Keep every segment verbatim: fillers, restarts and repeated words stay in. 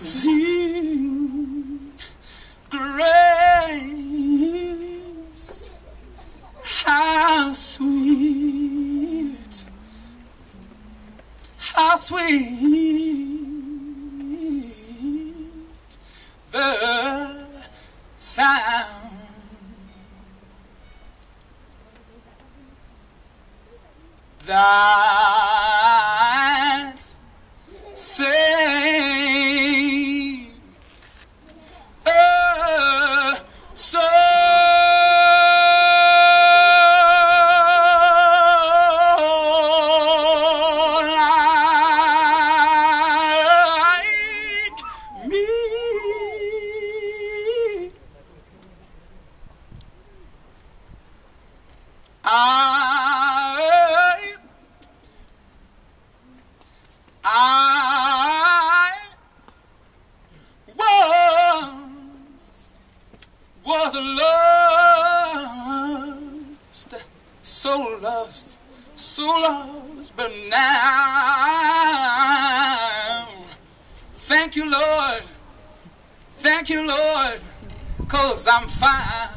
Sing grace, how sweet, how sweet the sound that saved a soul like me. I, I was, was lost, so lost, so lost, but now, thank you, Lord, thank you, Lord, 'cause I'm found.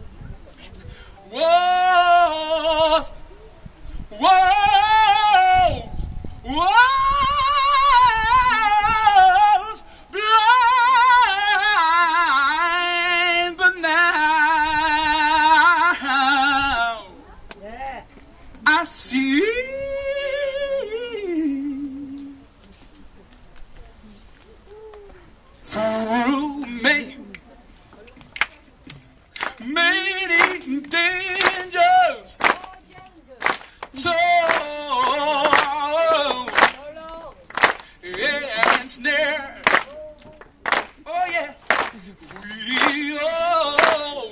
Was, was, was blind, but now yeah. I see. Through me, many dangers, so and snares. Oh yes, we all,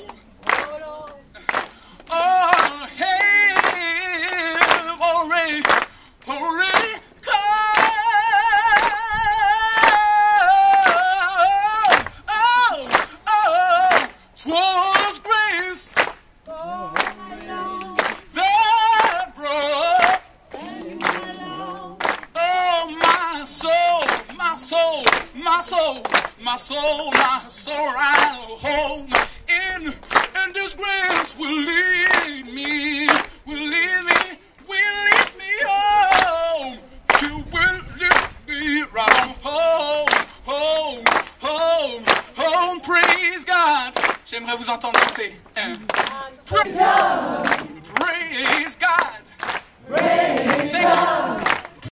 all have already, already come. Oh, oh, 'twas grace that brought. Oh, my soul, my soul, my soul, my soul, my soul right home. In, in this grace will lead me, will lead me, will lead me home. You will lead me right home, home, home, home. Praise God. J'aimerais vous entendre chanter. Hein? Praise God.